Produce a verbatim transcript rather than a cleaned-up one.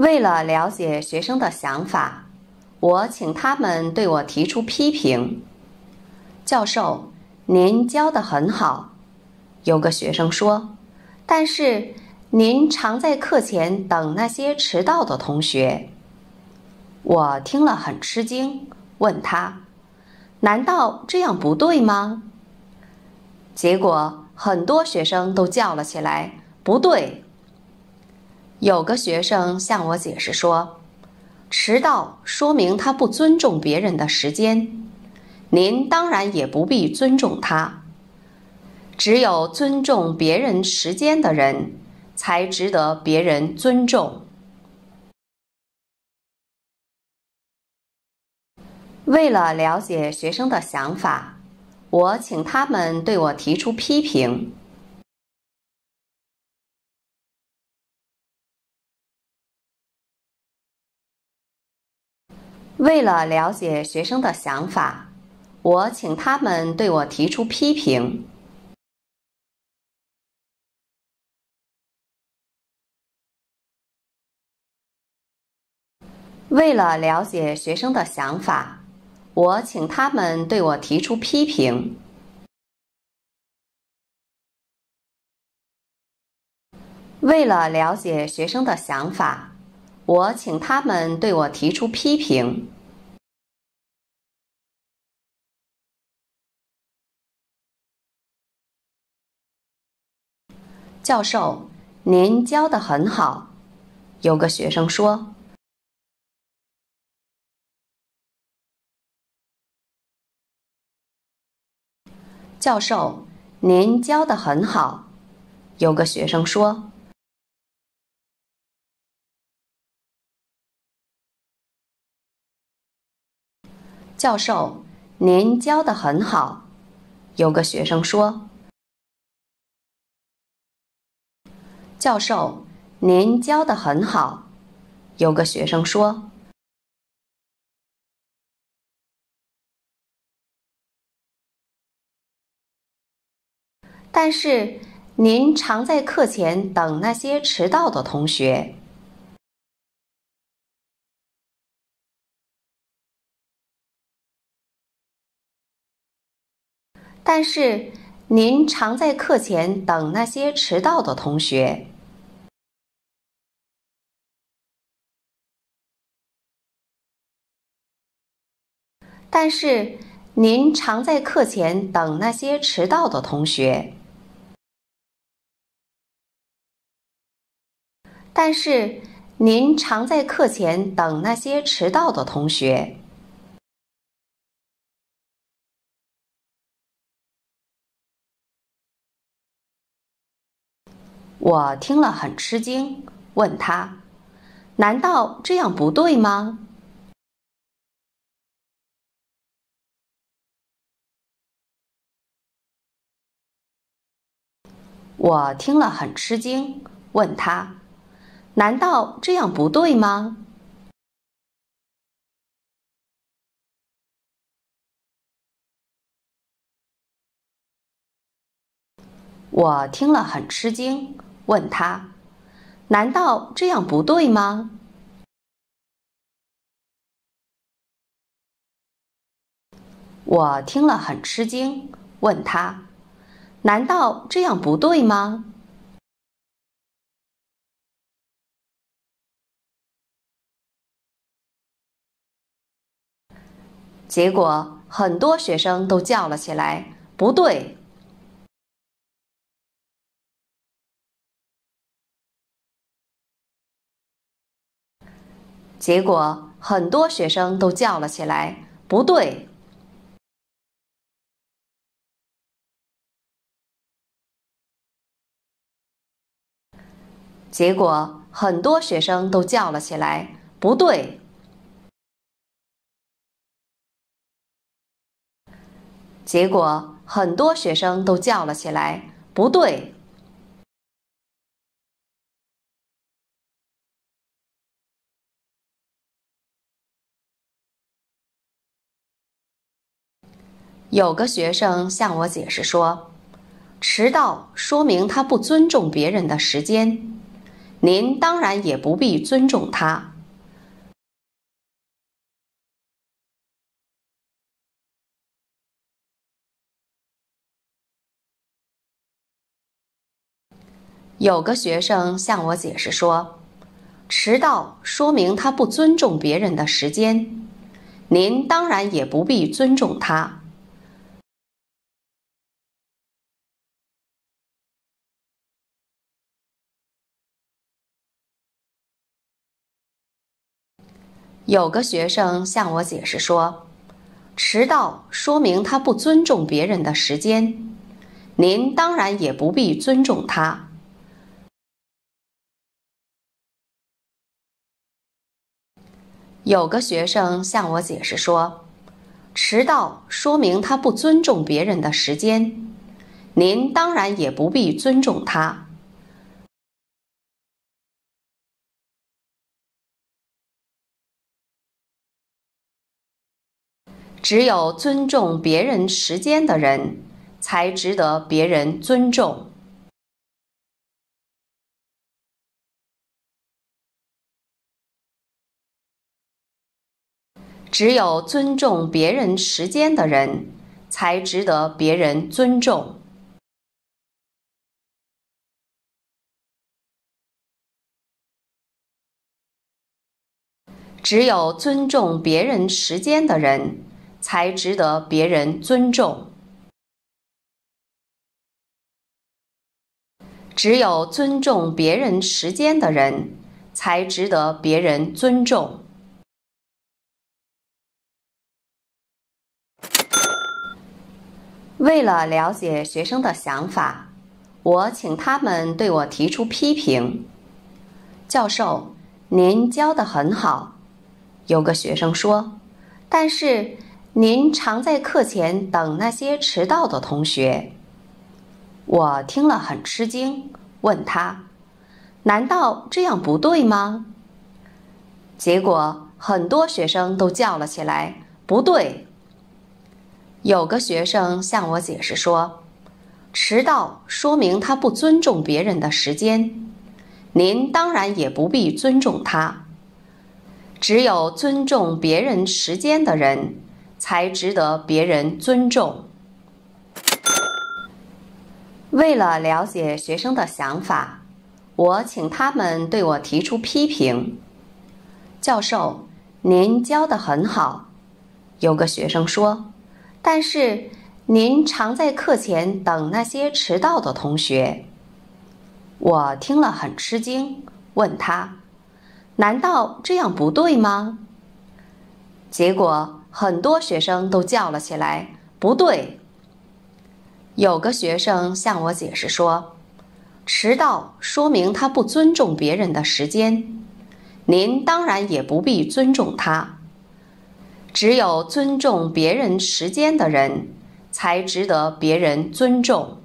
为了了解学生的想法，我请他们对我提出批评。教授，您教得很好。有个学生说，但是您常在课前等那些迟到的同学。我听了很吃惊，问他，难道这样不对吗？结果很多学生都叫了起来，不对。有个学生向我解释说，迟到说明他不尊重别人的时间，您当然也不必尊重他。只有尊重别人时间的人，才值得别人尊重。为了了解学生的想法，我请他们对我提出批评。为了了解学生的想法，我请他们对我提出批评。为了了解学生的想法，我请他们对我提出批评。为了了解学生的想法，我请他们对我提出批评。教授，您教得很好。有个学生说，教授，您教得很好。有个学生说，教授，您教得很好。有个学生说，教授，您教得很好。有个学生说，但是您常在课前等那些迟到的同学。但是您常在课前等那些迟到的同学。但是您常在课前等那些迟到的同学。但是您常在课前等那些迟到的同学。我听了很吃惊，问他，难道这样不对吗？我听了很吃惊，问他，难道这样不对吗？我听了很吃惊，问他，难道这样不对吗？我听了很吃惊，问他，难道这样不对吗？结果很多学生都叫了起来，不对。结果很多学生都叫了起来，不对。结果很多学生都叫了起来，不对。结果很多学生都叫了起来，不对。有个学生向我解释说，迟到说明他不尊重别人的时间， 您当然也不必尊重他。有个学生向我解释说，迟到说明他不尊重别人的时间，您当然也不必尊重他。有个学生向我解释说，迟到说明他不尊重别人的时间，您当然也不必尊重他。有个学生向我解释说，迟到说明他不尊重别人的时间，您当然也不必尊重他。只有尊重别人时间的人，才值得别人尊重。只有尊重别人时间的人，才值得别人尊重。只有尊重别人时间的人，才值得别人尊重。只有尊重别人时间的人，才值得别人尊重。为了了解学生的想法，我请他们对我提出批评。教授，您教得很好。有个学生说，但是您常在课前等那些迟到的同学。我听了很吃惊，问他，难道这样不对吗？结果很多学生都叫了起来，不对。有个学生向我解释说，迟到说明他不尊重别人的时间，您当然也不必尊重他。只有尊重别人时间的人，才值得别人尊重。为了了解学生的想法，我请他们对我提出批评。教授，您教得很好。有个学生说，但是您常在课前等那些迟到的同学。我听了很吃惊，问他，难道这样不对吗？结果很多学生都叫了起来，不对。有个学生向我解释说，迟到说明他不尊重别人的时间，您当然也不必尊重他。只有尊重别人时间的人，才值得别人尊重。